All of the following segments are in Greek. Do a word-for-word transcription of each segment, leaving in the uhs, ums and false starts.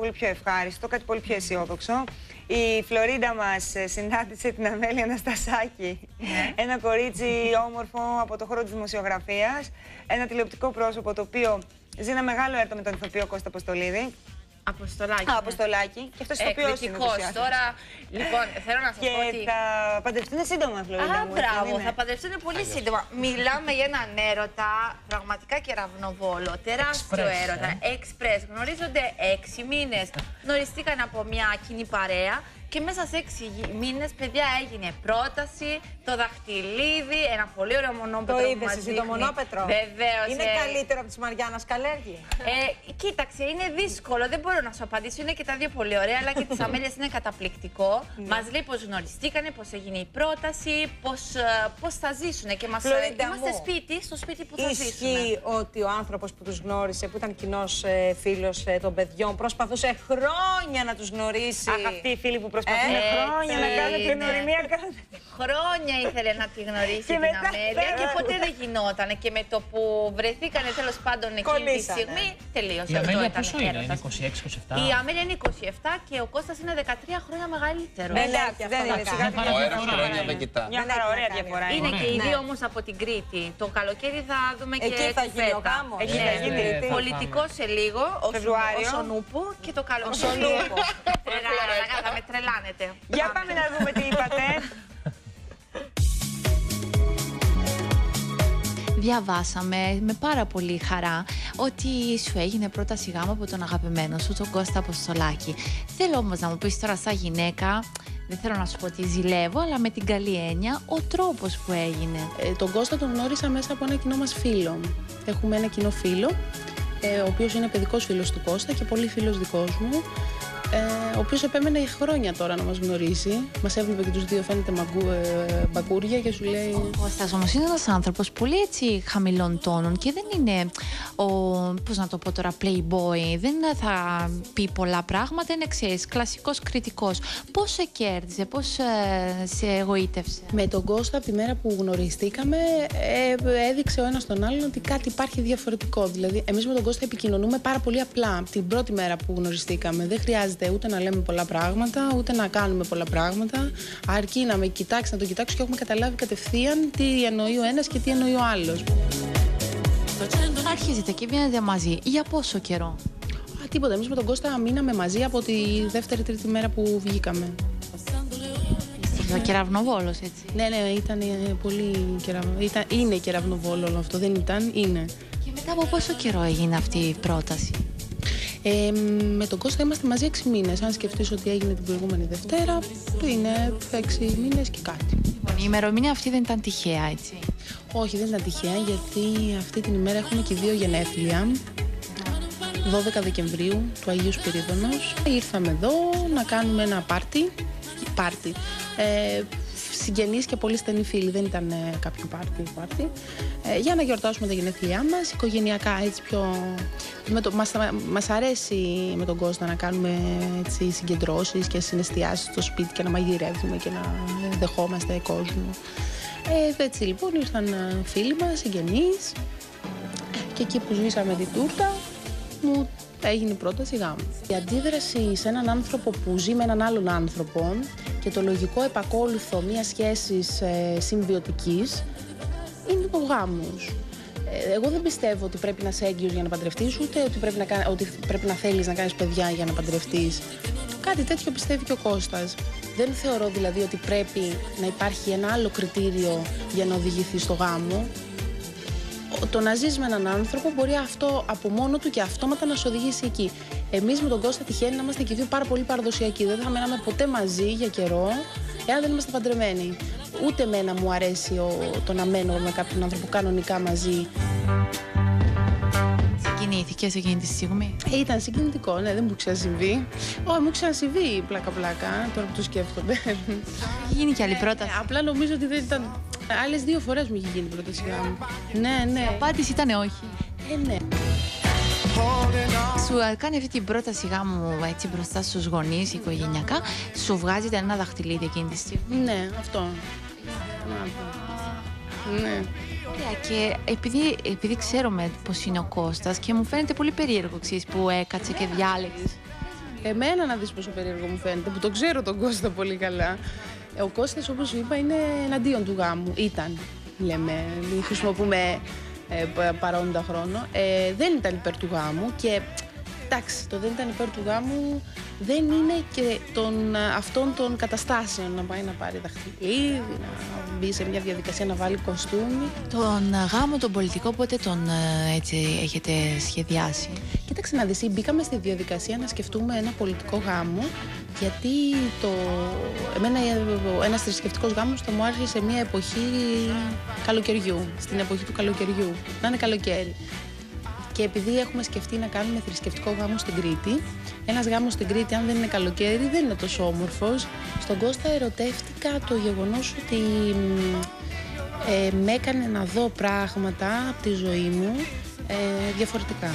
πολύ πιο ευχάριστο, κάτι πολύ πιο αισιόδοξο. Η Φλωρίντα μας συνάντησε την Αμέλεια Αναστασάκη, ναι. ένα κορίτσι όμορφο από το χώρο της δημοσιογραφίας, ένα τηλεοπτικό πρόσωπο το οποίο ζει ένα μεγάλο έρωτο με τον ηθοποιό Κώστα Αποστολίδη. Αποστολάκη. Α, Αποστολάκη. Και αυτός ηθοποιός είναι ενθουσιάστης. Τώρα, λοιπόν, θέλω να σας και πω ότι... θα παντρευτούν σύντομα, Φλωρίντα Α, μου. μπράβο, θα παντρευτούν πολύ σύντομα. Μιλάμε για έναν έρωτα, πραγματικά κεραυνοβόλο, τεράστιο Express, έρωτα, εξπρές. Ε. Γνωρίζονται έξι μήνες, γνωριστήκαν από μια κοινή παρέα. Και μέσα σε έξι μήνες, παιδιά, έγινε πρόταση, το δαχτυλίδι, ένα πολύ ωραίο μονόπετρο. Το είδες εσύ το μονόπετρο? Βεβαίως. Είναι ε... καλύτερο από της Μαριάννας Καλέργη? Ε, κοίταξε, είναι δύσκολο, δεν μπορώ να σου απαντήσω. Είναι και τα δύο πολύ ωραία, αλλά και της Αμέλειας είναι καταπληκτικό. Μας λέει πώς γνωριστήκανε, πώς έγινε η πρόταση, πώς, πώς θα ζήσουν. Και μας είμαστε σπίτι, στο σπίτι που θα ζήσουν. Ισχύει ότι ο άνθρωπος που τους γνώρισε, που ήταν κοινός ε, φίλος ε, των παιδιών, προσπαθούσε χρόνια να τους γνωρίσει. Αχ, αυτοί οι φίλοι που προσπαθούν Ε, χρόνια να κάνουν την ορεινή ακρόαση. Χρόνια ήθελε να τη γνωρίσει Και την μετά- Αμέλεια και ποτέ δεν γινόταν. Και με το που βρεθήκανε τέλος πάντων εκείνη τη Κολλήσανε. στιγμή, τελείωσε. Η Αυτό Αμέλεια ήταν πόσο είναι, έρωτας. είναι είκοσι έξι είκοσι επτά? Η Αμέλεια είναι είκοσι επτά και ο Κώστας είναι δεκατρία χρόνια μεγαλύτερο. Ναι, ναι, Εντάξει, αυτό δεν να είναι κάνει. σιγά. Ο ένας χρόνια δεν κοιτά. Μια Δεν χαρά, έχει ωραία να κάνει. διαφορά Είναι είναι. και οι Ναι. δύο όμως από την Κρήτη. Το καλοκαίρι θα δούμε και Εκεί θα τη γίνει ο φέτα. γάμος. Εκεί Ναι. θα γίνει. Ε, θα Πολιτικό σε λίγο, ο Φεβρουάριο. Σο- ο Σονούπο και το καλοκαίρι. Σονούπο. Τρελάρα, θα με τρελάνετε. Για πάμε να δούμε τι είπατε. Διαβάσαμε με πάρα πολύ χαρά ότι σου έγινε πρόταση γάμου από τον αγαπημένο σου, τον Κώστα Αποστολάκη. Θέλω όμως να μου πεις τώρα σαν γυναίκα, δεν θέλω να σου πω ότι ζηλεύω, αλλά με την καλή έννοια, ο τρόπος που έγινε. Ε, τον Κώστα τον γνώρισα μέσα από ένα κοινό μας φίλο. Έχουμε ένα κοινό φίλο, ε, ο οποίος είναι παιδικός φίλος του Κώστα και πολύ φίλος δικός μου, ε, ο οποίος επέμενε χρόνια τώρα να μας γνωρίσει. Μας έβλεπε και τους δύο, φαίνεται μαγκού, ε, μπακούρια και σου λέει... Ο Κώστας όμως είναι ένας άνθρωπος πολύ έτσι χαμηλών τόνων και δεν είναι ο, πώς να το πω τώρα, playboy, δεν θα πει πολλά πράγματα, είναι ξέρεις, κλασικός κριτικός. Πώς σε κέρδισε, πώς ε, σε εγωίτευσε? Με τον Κώστα από τη μέρα που γνωριστήκαμε ε, έδειξε ο ένας τον άλλον ότι κάτι υπάρχει διαφορετικό. Δηλαδή εμείς με τον Κώστα επικοινωνούμε πάρα πολύ απλά από την πρώτη μέρα που γνωριστήκαμε. Δεν χρειάζεται ούτε να λέμε πολλά πράγματα, ούτε να κάνουμε πολλά πράγματα. Αρκεί να με κοιτάξει, να τον κοιτάξω και έχουμε καταλάβει κατευθείαν τι εννοεί ο ένας και τι εννοεί ο άλλος. Αρχίζετε και βγαίνετε μαζί. Για πόσο καιρό? Α, τίποτα. Εμείς με τον Κώστα μείναμε μαζί από τη δεύτερη-τρίτη μέρα που βγήκαμε. Ο κεραυνοβόλος, έτσι. Ναι, ναι, ήταν ε, πολύ κεραυνο... ήταν... Είναι κεραυνοβόλο όλο αυτό, δεν ήταν, είναι. Και μετά από πόσο καιρό έγινε αυτή η πρόταση? Ε, με τον Κώστα είμαστε μαζί έξι μήνες. Αν σκεφτείς ότι έγινε την προηγούμενη Δευτέρα, είναι έξι μήνες και κάτι. Η ημερομηνία αυτή δεν ήταν τυχαία, έτσι? Όχι, δεν ήταν τυχαία, γιατί αυτή την ημέρα έχουμε και δύο γενέθλια. δώδεκα Δεκεμβρίου του Αγίου Σπυρίδωνος. Ήρθαμε εδώ να κάνουμε ένα πάρτι. Πάρτι. Ε, συγγενείς και πολύ στενοί φίλοι, δεν ήταν ε, κάποιο πάρτι, πάρτι. Ε, για να γιορτάσουμε τα γενέθλιά μας, οικογενειακά, έτσι πιο... Με το, μας, μας αρέσει με τον Κώστα να κάνουμε έτσι, συγκεντρώσεις και συναισθιάσεις στο σπίτι και να μαγειρεύουμε και να δεχόμαστε κόσμο. Ε, έτσι λοιπόν ήρθαν φίλοι μας, συγγενείς, και εκεί που ζήσαμε την τούρτα μου έγινε η πρόταση γάμου. Η αντίδραση σε έναν άνθρωπο που ζει με έναν άλλον άνθρωπο και το λογικό επακόλουθο μιας σχέσης ε, συμβιωτικής είναι ο γάμος. Ε, εγώ δεν πιστεύω ότι πρέπει να είσαι έγκυος για να παντρευτείς, ούτε ότι πρέπει να, ότι πρέπει να θέλεις να κάνεις παιδιά για να παντρευτείς. Κάτι τέτοιο πιστεύει και ο Κώστας. Δεν θεωρώ δηλαδή ότι πρέπει να υπάρχει ένα άλλο κριτήριο για να οδηγηθεί στο γάμο. Το να ζεις με έναν άνθρωπο μπορεί αυτό από μόνο του και αυτόματα να σε οδηγήσει εκεί. Εμείς με τον Κώστα τυχαίνει να είμαστε και δύο πάρα πολύ παραδοσιακοί. Δεν θα μέναμε ποτέ μαζί για καιρό, εάν δεν είμαστε παντρεμένοι. Ούτε εμένα μου αρέσει ο, το να μένω με κάποιον άνθρωπο κανονικά μαζί. Συγκινήθηκες εκείνη τη στιγμή? Ε, ήταν συγκινητικό, ναι, δεν μου ξανασυμβεί. Ω, μου ξανασυμβεί πλάκα-πλάκα, τώρα που το σκέφτομαι. Έχει γίνει κι άλλη πρόταση? Ε, απλά νομίζω ότι δεν ήταν. Άλλες δύο φορές μου είχε γίνει η πρόταση γάμου. Ναι, ναι. Η απάντηση ήταν όχι. Ε, ναι. Σου κάνει αυτή την πρόταση γάμου έτσι μπροστά στους γονείς, οικογενειακά, σου βγάζετε ένα δαχτυλίδι εκείνη τη στιγμή? Ναι, αυτό. Ναι. Και επειδή, επειδή ξέρουμε πώς είναι ο Κώστας και μου φαίνεται πολύ περίεργο ξέρεις, που έκατσε και διάλεξε. Εμένα να δεις πόσο περίεργο μου φαίνεται, που το ξέρω τον Κώστα πολύ καλά. Ο Κώστας, όπως σου είπα, είναι εναντίον του γάμου. Ήταν, λέμε, μην χρησιμοποιούμε ε, παρόντα χρόνο. Ε, δεν ήταν υπέρ του γάμου και εντάξει, το δεν ήταν υπέρ του γάμου δεν είναι και των, αυτών των καταστάσεων. Να πάει να πάρει δαχτυλίδι, να μπει σε μια διαδικασία να βάλει κοστούμι. Τον γάμο, τον πολιτικό, πότε τον έτσι έχετε σχεδιάσει? Κοίταξε να δεις, μπήκαμε στη διαδικασία να σκεφτούμε ένα πολιτικό γάμο, γιατί το... εμένα ένας θρησκευτικός γάμος θα μου άρχισε σε μια εποχή καλοκαιριού, στην εποχή του καλοκαιριού, να είναι καλοκαίρι. Και επειδή έχουμε σκεφτεί να κάνουμε θρησκευτικό γάμο στην Κρήτη, ένας γάμος στην Κρήτη, αν δεν είναι καλοκαίρι, δεν είναι τόσο όμορφος. Στον Κώστα ερωτεύτηκα το γεγονός ότι ε, με έκανε να δω πράγματα από τη ζωή μου ε, διαφορετικά.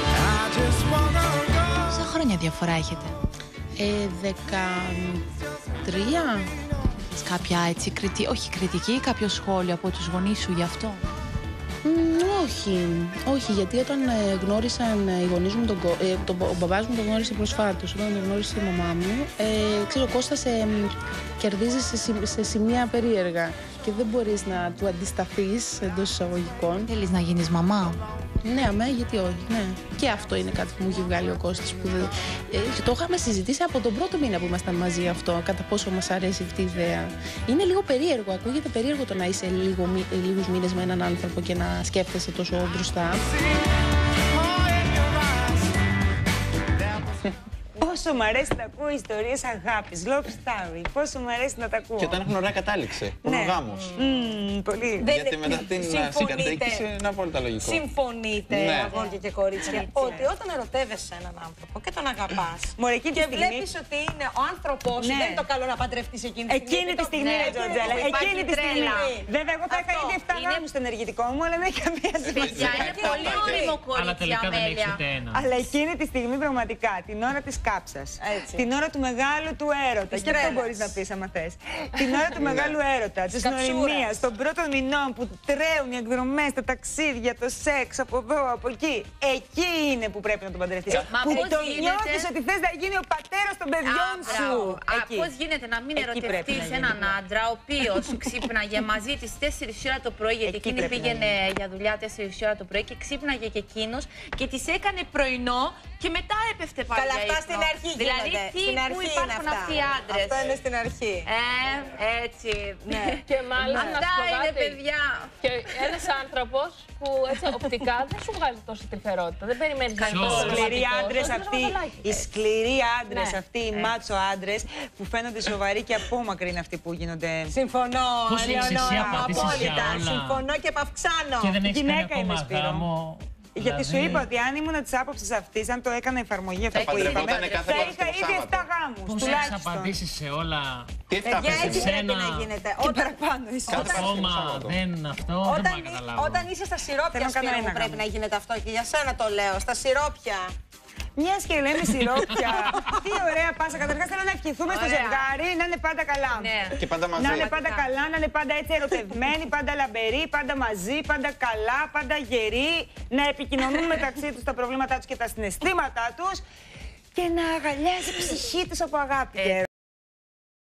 Πόσα χρόνια διαφορά έχετε? Ε, δεκατρία. Κάποια έτσι, κριτική, όχι κριτική, κάποιο σχόλιο από τους γονείς σου γι' αυτό? Mm, όχι, όχι, γιατί όταν ε, γνώρισαν οι γονείς μου, τον, ε, τον, ο μπαμπάς μου τον γνώρισε προσφάτως, όταν τον γνώρισε η μαμά μου, ε, ξέρω, ο Κώστας ε, κερδίζει σε, σε σημεία περίεργα και δεν μπορείς να του αντισταθείς εντός εισαγωγικών. Θέλεις να γίνεις μαμά? Ναι, αμέ, γιατί όχι, ναι. Και αυτό είναι κάτι που μου έχει βγάλει ο Κώστας. Που δεν... ε, το είχαμε συζητήσει από τον πρώτο μήνα που ήμασταν μαζί αυτό, κατά πόσο μας αρέσει αυτή η ιδέα. Είναι λίγο περίεργο, ακούγεται περίεργο το να είσαι λίγο, λίγους μήνες με έναν άνθρωπο και να σκέφτεσαι τόσο μπροστά. Πόσο μου αρέσει να ακούω ιστορίες αγάπης, love story. Πόσο μου αρέσει να τα ακούω. Και όταν έχουν ωραία κατάληξη, που είναι ο γάμος. Mm, πολύ. Γιατί μετά την συγκατοίκηση είναι απόλυτα λογικό. Συμφωνείτε, Ναι. αγόρια και κορίτσια, ότι όταν ερωτεύεσαι έναν άνθρωπο και τον αγαπάς Μωρέ, εκείνη τη και στιγμή- βλέπεις ότι είναι ο άνθρωπός σου, Ναι. δεν είναι το καλό να παντρευτείς εκείνη τη στιγμή. Εκείνη τη στιγμή, ρε Τζορτζέλα. Εκείνη τη στιγμή. Βέβαια, εγώ θα είχα Αυτό ήδη εφτά είναι- γάμους στο ενεργητικό μου, αλλά δεν έχει καμία Παιδιά, σημασία. είναι πολύ όριμο Αλλά κορίτσι, τελικά δεν έχεις Αμέλεια. ούτε ένα. Αλλά εκείνη τη στιγμή πραγματικά, την ώρα της κάψας, Έτσι. την ώρα του μεγάλου του έρωτα, Της και αυτό τρέλας. μπορείς να πεις άμα θες, την ώρα του μεγάλου έρωτα, της καψούρας. νοημίας, των πρώτων μηνών που τρέουν οι εκδρομές, τα ταξίδια, το σεξ από εδώ, από εκεί, εκεί είναι που πρέπει να τον παντρευτείς. Μα Που πώς το γίνεται- νιώθεις ότι θες να γίνει ο πατέρας των παιδιών Α, σου. μπράβο. Α, Εκεί. πώς γίνεται να μην Εκεί πρέπει ερωτευτείς να γίνει. έναν άντρα ο οποίος ξύπναγε μαζί της τέσσερις ώρα το πρωί, γιατί Εκεί εκείνη πρέπει να πήγαινε για δουλειά τέσσερις ώρα το πρωί και ξύπναγε και εκείνος και της έκανε πρωινό και μετά έπεφτε πάλι Καλά, για αυτά ύπνο. στην αρχή Δηλαδή, γίνονται. τι, Στην πού αρχή είναι υπάρχουν αυτά. αυτοί οι άντρες. Αυτό είναι στην αρχή. Ε, έτσι. Ναι. Και μάλιστα να σου Αυτά πω είναι, κάτι. παιδιά. Και ένας άνθρωπος που έτσι οπτικά δεν σου βγάζει τόση τρυφερότητα. Δεν περιμένεις να είναι Ποιος? τόσο Οι σκληροί ρομαντικός, άντρες όσο αυτοί, ένα μαγαλάκι. οι σκληροί άντρες Ναι. αυτοί, οι μάτσο άντρες που φαίνονται σοβαροί και απόμακροι είναι αυτοί που γίνονται. Συμφωνώ, Πώς έχεις εσύ Ελεονόρα, απαντήσεις για απόλυτα. όλα? Συμφωνώ και παυξάνω. Και δεν έχεις κάνει Γυναίκα είμαι, ακόμα Σπύρο. γάμο. Γιατί σου δηλαδή- είπα ότι αν ήμουν τη άποψη αυτή, αν το έκανα εφαρμογή αυτό Θα που είπαμε, παντρευότανε κάθε θα Παρασκευό είχα ήδη Σάββατο. εφτά γάμους. Πώς έχεις Τουλάχιστον. απαντήσει σε όλα? Τι Παιδιά, έφτασε έτσι εσύ. πρέπει Εσένα. να γίνεται. Και Όταν, παραπάνω εσύ. Κάθε Παρασκευό Κόμμα, Σάββατο. δεν αυτό, δεν όταν, μπορώ να καταλάβω. όταν είσαι στα σιρόπια, Θέλω να κάνω Σπύρο ένα μου, πρέπει γάμο. να γίνεται αυτό και για σένα το λέω. Στα σιρόπια. Μια και λέμε σιρόπια. Τι ωραία πάσα. Καταρχάς θέλω να ευχηθούμε στο Ωραία. ζευγάρι να είναι πάντα καλά. Ναι. Και πάντα μαζί. Να είναι πάντα καλά, να είναι πάντα έτσι ερωτευμένοι, πάντα λαμπεροί, πάντα μαζί, πάντα καλά, πάντα γεροί, να επικοινωνούν μεταξύ τους τα προβλήματά τους και τα συναισθήματά τους και να αγκαλιάζει η ψυχή τους από αγάπη.